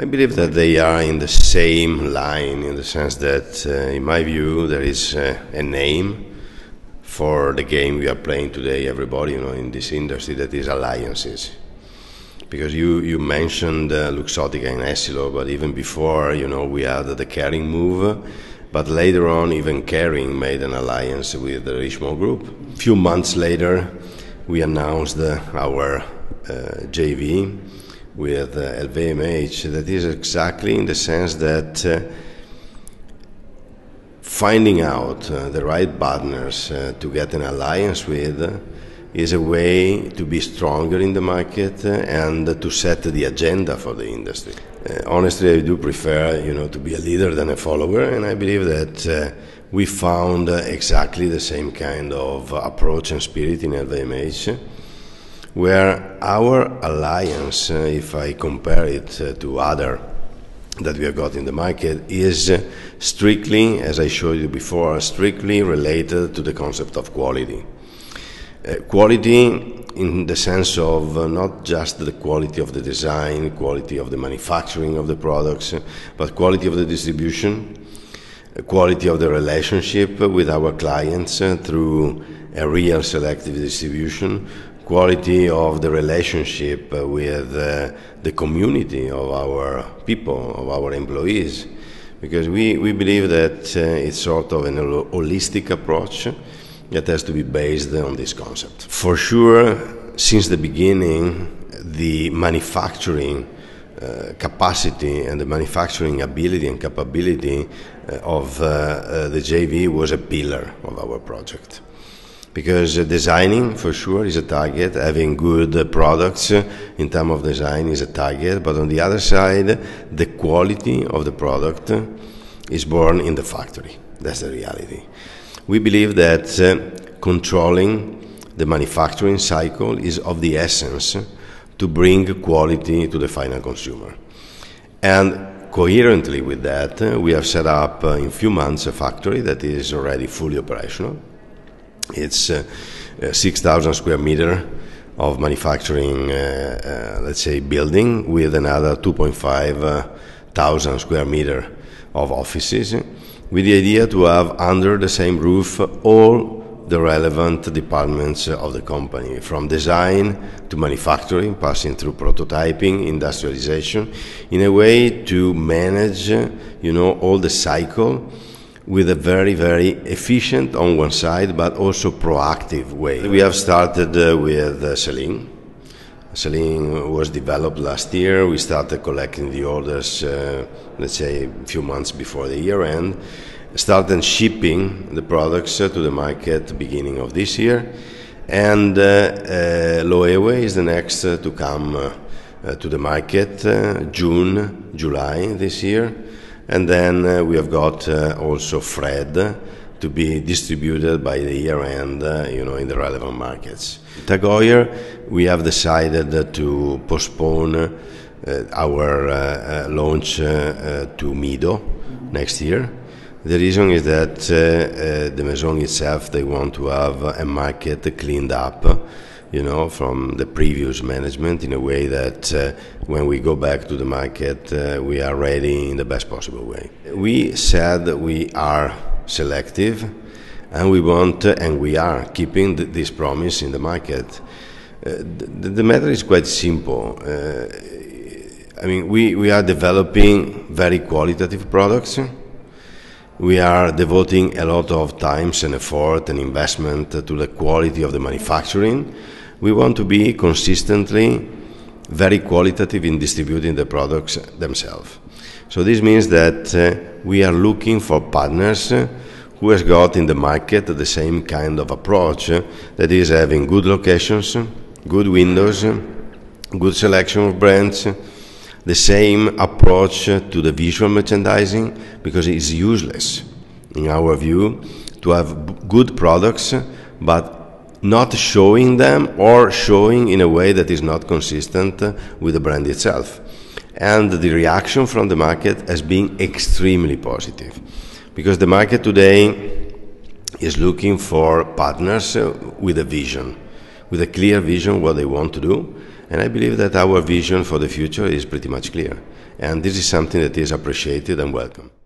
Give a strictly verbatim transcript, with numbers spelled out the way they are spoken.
believe that they are in the same line, in the sense that, uh, in my view, there is uh, a name for the game we are playing today, everybody, you know, in this industry, that is alliances. Because you, you mentioned uh, Luxottica and Essilor, but even before, you know, we had the Kering move, but later on, even Kering made an alliance with the Richemont Group. A few months later, we announced uh, our uh, J V with uh, L V M H. That is exactly in the sense that uh, finding out uh, the right partners uh, to get an alliance with uh, is a way to be stronger in the market uh, and uh, to set the agenda for the industry. Uh, honestly, I do prefer, you know, to be a leader than a follower, and I believe that uh, we found uh, exactly the same kind of uh, approach and spirit in L V M H, where our alliance, uh, if I compare it uh, to other that we have got in the market, is uh, strictly, as I showed you before, strictly related to the concept of quality. Uh, quality in the sense of uh, not just the quality of the design, quality of the manufacturing of the products, uh, but quality of the distribution, uh, quality of the relationship with our clients uh, through a real selective distribution, quality of the relationship uh, with uh, the community of our people, of our employees, because we, we believe that uh, it's sort of an holistic approach that has to be based on this concept. For sure, since the beginning, the manufacturing uh, capacity and the manufacturing ability and capability uh, of uh, uh, the J V was a pillar of our project. Because uh, designing, for sure, is a target, having good uh, products uh, in terms of design is a target, but on the other side, the quality of the product uh, is born in the factory. That's the reality. We believe that uh, controlling the manufacturing cycle is of the essence to bring quality to the final consumer. And coherently with that, uh, we have set up uh, in a few months a factory that is already fully operational. It's uh, uh, six thousand square meter of manufacturing, uh, uh, let's say, building, with another two point five uh, thousand square meter of offices, with the idea to have under the same roof all the relevant departments of the company, from design to manufacturing, passing through prototyping, industrialization, in a way to manage, you know, all the cycle with a very, very efficient on one side, but also proactive way. We have started uh, with uh, Celine. Celine was developed last year. We started collecting the orders, uh, let's say, a few months before the year end. Started shipping the products uh, to the market beginning of this year. And uh, uh, Loewe is the next uh, to come uh, uh, to the market, uh, June, July this year. And then uh, we have got uh, also Fred to be distributed by the year end, uh, you know, in the relevant markets. TAG Heuer, we have decided uh, to postpone uh, our uh, uh, launch uh, uh, to Mido next year. The reason is that uh, uh, the Maison itself, they want to have a market cleaned up, you know, from the previous management, in a way that uh, when we go back to the market, uh, we are ready in the best possible way. We said that we are selective, and we want, uh, and we are keeping th this promise in the market. Uh, the, the matter is quite simple. Uh, I mean, we, we are developing very qualitative products. We are devoting a lot of time and effort and investment to the quality of the manufacturing. We want to be consistently very qualitative in distributing the products themselves. So this means that uh, we are looking for partners uh, who has got in the market the same kind of approach, uh, that is having good locations, good windows, good selection of brands, the same approach to the visual merchandising, because it is useless, in our view, to have good products, but not showing them or showing in a way that is not consistent with the brand itself. And the reaction from the market has been extremely positive, because the market today is looking for partners with a vision, with a clear vision what they want to do. And I believe that our vision for the future is pretty much clear. And this is something that is appreciated and welcome.